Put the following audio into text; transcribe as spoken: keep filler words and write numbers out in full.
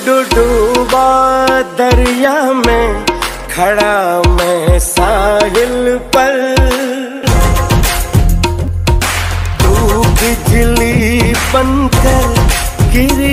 डूबा दरिया में खड़ा मैं साहिल पर, तू बिजली बनकर गिरी